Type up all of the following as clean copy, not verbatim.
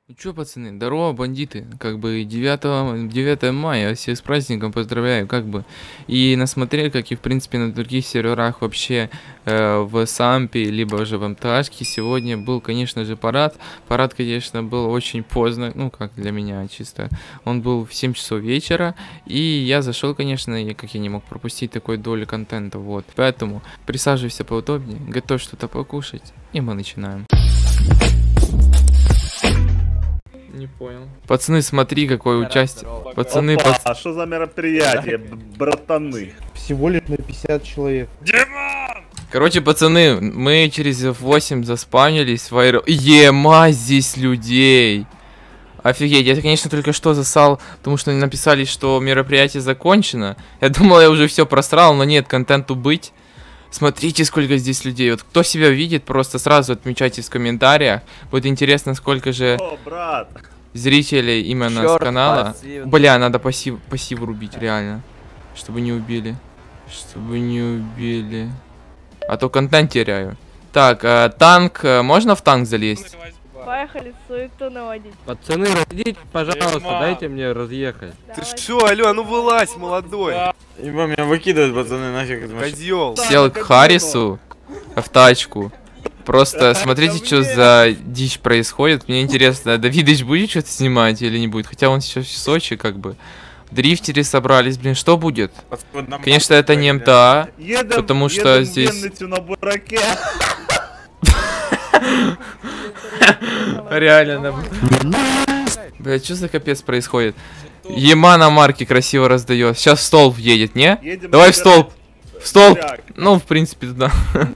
Ну чё, пацаны, здорово, бандиты. Как бы 9 мая, всех с праздником поздравляю, как бы. И насмотрели, как и в принципе на других серверах вообще в Сампе, либо же в МТАшке. Сегодня был, конечно же, парад. Парад, конечно, был очень поздно, ну как для меня чисто. Он был в 7 часов вечера. И я зашел, конечно, и как я не мог пропустить такой доли контента, вот. Поэтому присаживайся поудобнее, готовь что-то покушать, и мы начинаем. Не понял. Пацаны, смотри, какое участие. Пацаны, А что за мероприятие, братаны? Всего лишь на 50 человек. Короче, пацаны, мы через 8 заспавнились в аэро... Ема, здесь людей. Офигеть, я, конечно, только что засал, потому что написали, что мероприятие закончено. Я думал, я уже все просрал, но нет, контенту быть. Смотрите, сколько здесь людей. Вот кто себя видит, просто сразу отмечайте в комментариях. Будет интересно, сколько же брат. зрителей именно с канала. Бля, надо пассив рубить, реально. Чтобы не убили. Чтобы не убили. А то контент теряю. Так, танк. Можно в танк залезть? Поехали суету наводить. Пацаны, разъедите, пожалуйста, дайте мне разъехать. Ты шо, алё, ну вылазь, молодой. Ебо, меня выкидывают, пацаны, нафиг из машины. Козёл. Сел к Харрису в тачку. Просто смотрите, что за дичь происходит. Мне интересно, Давидыч будет что-то снимать или не будет? Хотя он сейчас в Сочи, как бы. Дрифтеры собрались, блин, что будет? Конечно, это не МТА, потому что здесь... на бураке. Реально. Бля, что за капец происходит? Ема на марке красиво раздает. Сейчас в столб едет, не? Давай в столб. В столб. Ну, в принципе, да.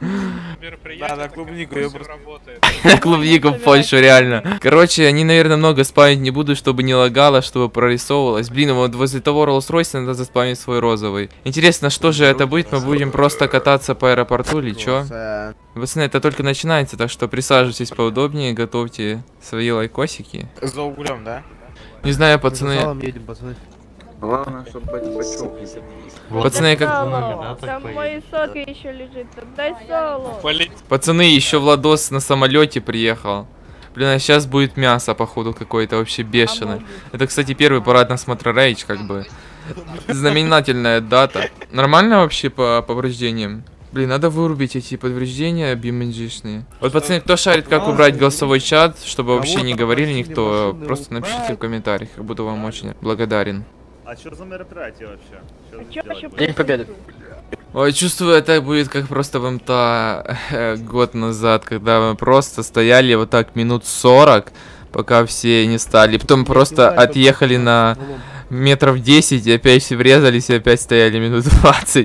Да, на клубнику я просто... На клубнику в Польшу, реально. Короче, они, наверное, много спамить не будут, чтобы не лагало, чтобы прорисовывалось. Блин, вот возле того Rolls-Royce надо заспамить свой розовый. Интересно, что же это будет? Мы будем просто кататься по аэропорту или чё? Пацаны, это только начинается, так что присаживайтесь поудобнее, готовьте свои лайкосики. За углем, да? Не знаю, пацаны. Едем, пацаны. Главное, чтобы бачок. Пацаны, как... Там мои соки еще лежит. Дай соло. Пацаны, еще Владос на самолете приехал. Блин, а сейчас будет мясо, походу, какое-то вообще бешеное. Это, кстати, первый парад на Смотра Рейдж, как бы. Знаменательная дата. Нормально вообще по повреждениям? Блин, надо вырубить эти повреждения BeamNG-шные. Вот, пацаны, кто шарит, как убрать голосовой чат, чтобы вообще не говорили никто, просто напишите в комментариях, я буду вам очень благодарен. А что за мероприятие вообще? День Победы. Ой, чувствую, это будет как просто в МТА год назад, когда мы просто стояли вот так минут 40, пока все не стали. Потом просто отъехали на метров 10 и опять все врезались и опять стояли минут 20.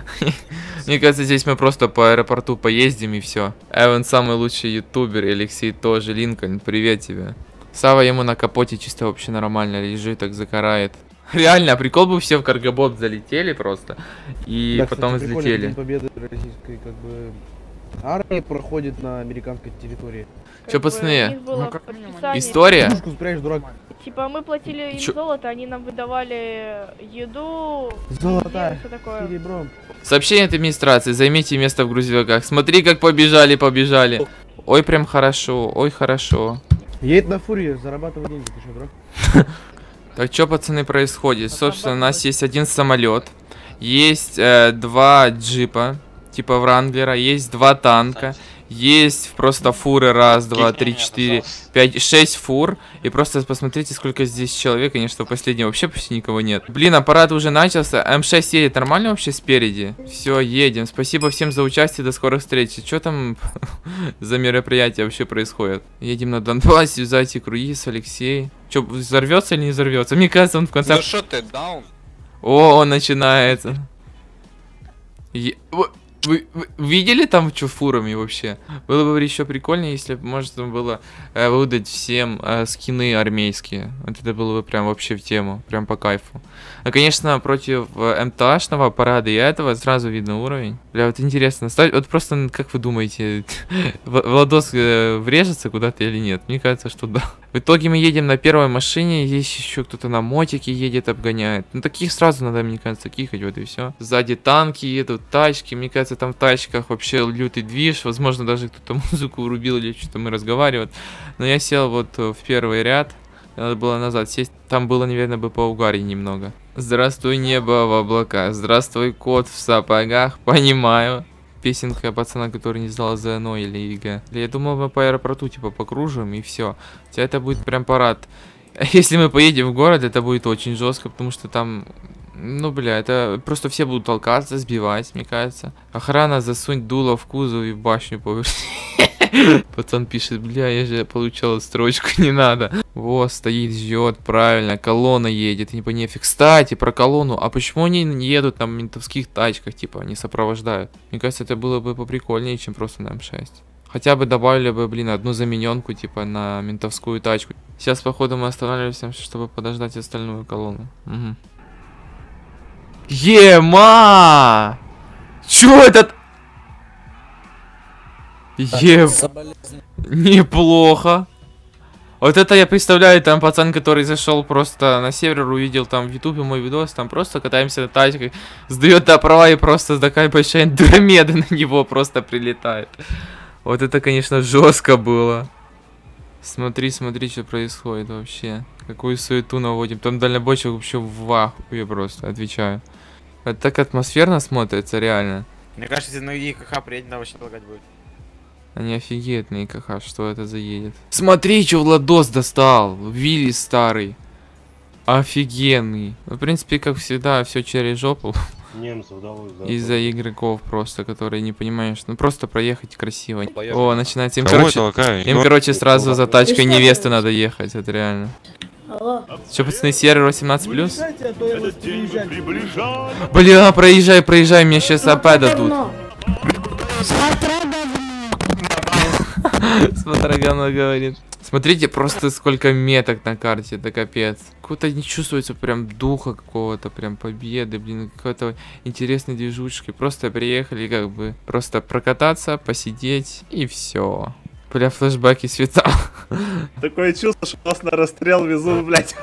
Мне кажется, здесь мы просто по аэропорту поездим и все. Эван самый лучший ютубер, Алексей тоже, Линкольн, привет тебе. Сава ему на капоте чисто вообще нормально лежит, так закарает. Реально, прикол бы все в каргобот залетели просто и Да, потом кстати, взлетели. День Победы российской как бы армии проходит на американской территории. Чё, пацаны? История. История? Пушку спрячь, дурак. Типа мы платили им Чё? золото, они нам выдавали еду, Золото, все такое. серебром. Сообщение от администрации. Займите место в грузовиках. Смотри, как побежали, побежали. Ой, прям хорошо, ой, хорошо. Едет на фуре, зарабатывай деньги, ты что, дурак? Так, что, пацаны, происходит? Собственно, у нас есть один самолет, есть 2 джипа, типа Вранглера, есть 2 танка, есть просто фуры, 1, 2, 3, 4, 5, 6 фур. И просто посмотрите, сколько здесь человек, конечно, в последнем вообще почти никого нет. Блин, аппарат уже начался, М6 едет нормально вообще спереди? Все, едем, спасибо всем за участие, до скорых встреч. Что там за мероприятие вообще происходит? Едем на Донбасс, юзайте круиз, Алексей. Че, взорвется или не взорвется? Мне кажется, он в конце... Ну шо ты, даун? О, он начинается. Вы видели там что фурами вообще? Было бы еще прикольнее, если бы можно было выдать всем скины армейские. Вот это было бы прям вообще в тему, прям по кайфу. А, конечно, против МТАшного парада и этого сразу видно уровень. Бля, вот интересно, вот просто, как вы думаете, Владос врежется куда-то или нет? Мне кажется, что да. В итоге мы едем на первой машине, есть еще кто-то на мотике едет, обгоняет. Ну таких сразу надо, мне кажется, кикать, вот и все. Сзади танки едут, тачки, мне кажется, там в тачках вообще лютый движ. Возможно, даже кто-то музыку врубил или что-то мы разговариваем. Но я сел вот в первый ряд, надо было назад сесть. Там было, наверное, бы поугарить немного. Здравствуй, небо в облаках, здравствуй, кот в сапогах, понимаю. Песенка пацана, который не сдал ЗНО или ЕГЭ. Я думал, мы по аэропорту типа покружим и все. Хотя это будет прям парад. Если мы поедем в город, это будет очень жестко, потому что там, ну бля, это просто все будут толкаться, сбивать, мне кажется. Охрана, засунь дуло в кузов и в башню поверни. Пацан пишет, бля, я же получал строчку, не надо. Вот, стоит, ждет, правильно, колонна едет, не по нефиг. Кстати, про колонну, а почему они не едут там в ментовских тачках, типа, они сопровождают? Мне кажется, это было бы поприкольнее, чем просто на М6. Хотя бы добавили бы, блин, одну замененку, типа, на ментовскую тачку. Сейчас, походу, мы останавливаемся, чтобы подождать остальную колонну. Угу. Ема! Чё этот? Неплохо. Вот это я представляю, там пацан, который зашел просто на сервер, увидел там в ютубе мой видос, там просто катаемся на тачках, сдает права и просто такая большая Андромеда на него просто прилетает. Вот это, конечно, жестко было. Смотри, смотри, что происходит вообще. Какую суету наводим. Там дальнобойщик вообще в ахуе просто, отвечаю. Это так атмосферно смотрится, реально. Мне кажется, если на ИКХ приедет, надо вообще лагать будет. Они офигеют на ИКХ, что это заедет. Смотри, что Владос достал. Вилли старый. Офигенный. В принципе, как всегда, все через жопу. Из-за игроков просто, которые не понимаешь. Ну просто проехать красиво. О, начинается. Им, короче, сразу за тачкой невесты надо ехать. Это реально. Че, пацаны, сервер 18+? Бля, проезжай, мне сейчас АП дадут. Смотри, говно говорит. Смотрите, просто сколько меток на карте, это капец. Какого-то не чувствуется прям духа какого-то, прям победы, блин, какой-то интересной движушки. Просто приехали, как бы, просто прокататься, посидеть и все. Бля, флешбеки света. Такое чувство, что нас на расстрел везут, блядь.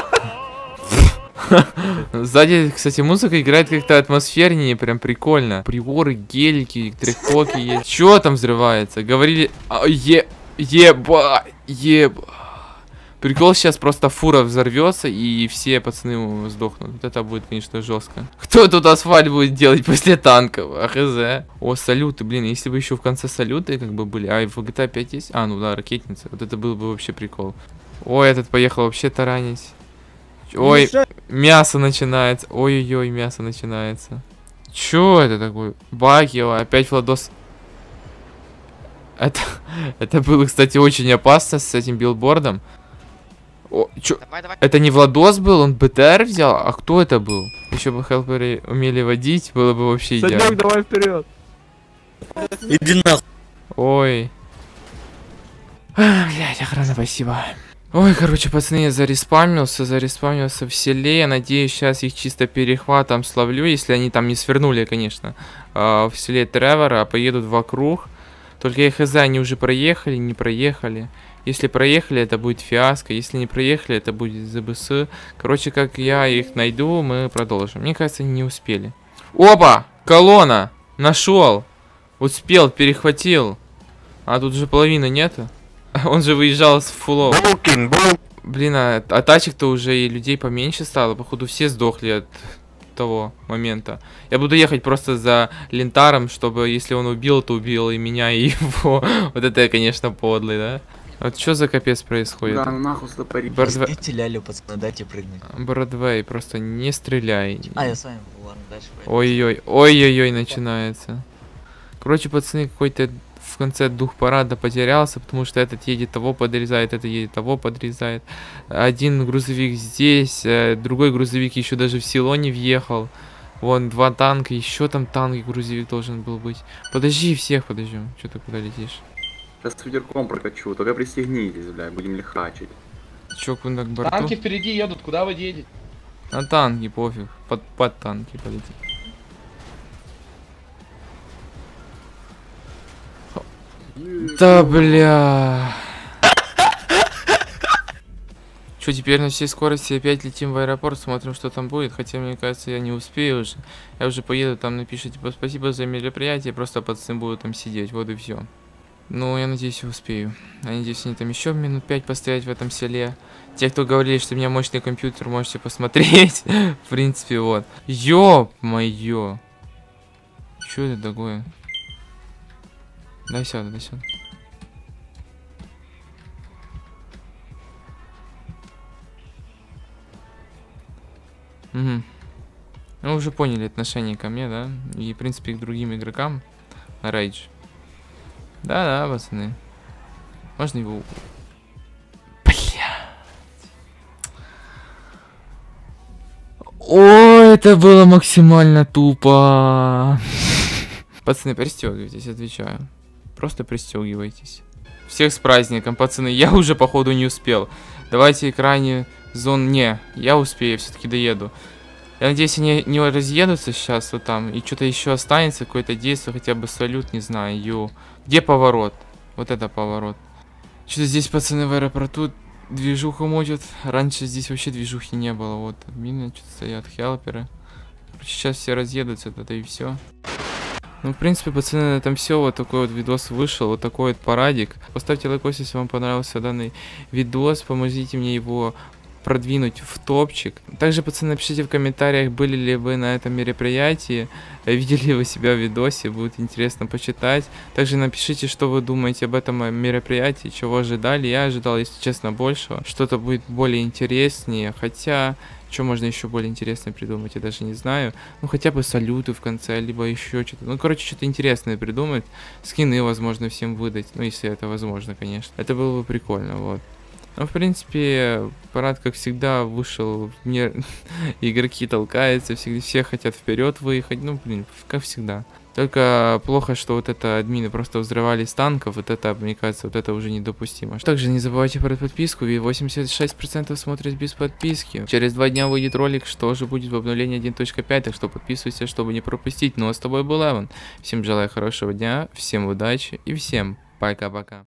Сзади, кстати, музыка играет как-то атмосфернее, прям прикольно. Приоры, гелики, трехпоки есть. Чё там взрывается? Говорили... Еба. Прикол, сейчас просто фура взорвется и все пацаны сдохнут. Вот это будет, конечно, жестко. Кто тут асфальт будет делать после танков? Хз. О, салюты, блин, если бы еще в конце салюты как бы были. А в GTA 5 есть? А, ну да, ракетница. Вот это был бы вообще прикол. Ой, этот поехал вообще таранить. Ой, мясо начинается. Ой-ой-ой, мясо начинается. Чё это такое? Баги, опять Владос. Это было, кстати, очень опасно с этим билбордом. О, чё? Давай. Это не Владос был, он БТР взял? А кто это был? Еще бы хелперы умели водить, было бы вообще идеально. Санек, давай вперед. Иди нахуй. Ой. Блять, охрана, спасибо. Ой, короче, пацаны, я зареспамился в селе. Я надеюсь, сейчас их чисто перехватом словлю, если они там не свернули, конечно, в селе Тревора, а поедут вокруг. Только я хз, они уже проехали, не проехали. Если проехали, это будет фиаско. Если не проехали, это будет ЗБС. Короче, как я их найду, мы продолжим. Мне кажется, они не успели. Опа! Колонна! Нашел! Успел, перехватил. А тут же половины нету. Он же выезжал с фуллов. Блин, а тачек-то уже и людей поменьше стало. Походу все сдохли от того момента. Я буду ехать просто за лентаром, чтобы если он убил, то убил и меня, и его. Вот это, конечно, подлый, да? Вот что за капец происходит? Да, нахуй стопори. Дайте лялю, пацаны, дайте прыгнуть. Бродвей, просто не стреляй. А, я с вами, ладно, дальше. Ой-ой-ой, начинается. Короче, пацаны, какой-то в конце дух парада потерялся, потому что этот едет того подрезает, это едет того подрезает. Один грузовик здесь, другой грузовик еще даже в село не въехал. Вон два танка, еще там танк и грузовик должен был быть. Подожди, всех подождем. Че ты куда летишь? Сейчас с ветерком прокачу, только пристегнитесь, бля, будем лихачить. Чё, куда к борту? Танки впереди едут, куда вы едете? На танки, пофиг. Под танки полетим. Да, бля. Что, теперь на всей скорости опять летим в аэропорт, смотрим, что там будет. Хотя, мне кажется, я не успею уже. Я уже поеду, там напишу, типа, спасибо за мероприятие, просто пацаны будут там сидеть, вот и все. Ну, я надеюсь, я успею. Я надеюсь, они там еще минут 5 постоять в этом селе. Те, кто говорили, что у меня мощный компьютер, можете посмотреть. В принципе, вот. Ёп-моё. Что это такое? Дай сюда, дай сюда. Угу. Ну, уже поняли отношение ко мне, да? И, в принципе, и к другим игрокам на рейдж. Да-да, пацаны. Можно его... Бля. О, это было максимально тупо. Пацаны, пристегивайтесь, отвечаю. Просто пристегивайтесь. Всех с праздником, пацаны. Я уже, походу, не успел. Давайте крайне зон... Не, я успею, все-таки доеду. Я надеюсь, они не разъедутся сейчас вот там. И что-то еще останется, какое-то действие, хотя бы салют, не знаю. Ю. Где поворот? Вот это поворот. Что-то здесь, пацаны, в аэропорту движуху мутят. Раньше здесь вообще движухи не было. Вот, мины что-то стоят, хелперы. Сейчас все разъедутся, это и все. Ну, в принципе, пацаны, на этом все. Вот такой вот видос вышел. Вот такой вот парадик. Поставьте лайкос, если вам понравился данный видос. Поможите мне его продвинуть в топчик. Также, пацаны, напишите в комментариях, были ли вы на этом мероприятии, видели ли вы себя в видосе, будет интересно почитать. Также напишите, что вы думаете об этом мероприятии, чего ожидали. Я ожидал, если честно, большего. Что-то будет более интереснее, хотя... Что можно еще более интересное придумать, я даже не знаю. Ну, хотя бы салюты в конце, либо еще что-то. Ну, короче, что-то интересное придумать. Скины, возможно, всем выдать. Ну, если это возможно, конечно. Это было бы прикольно, вот. Ну, в принципе, парад, как всегда, вышел. Мне игроки толкаются, все хотят вперед выехать. Ну, блин, как всегда. Только плохо, что вот это админы просто взрывали с танков. Вот это, мне кажется, вот это уже недопустимо. Также не забывайте про подписку, ведь 86% смотрят без подписки. Через 2 дня выйдет ролик, что же будет в обновлении 1.5, так что подписывайся, чтобы не пропустить. Ну а с тобой был Эван. Всем желаю хорошего дня, всем удачи и всем пока-пока.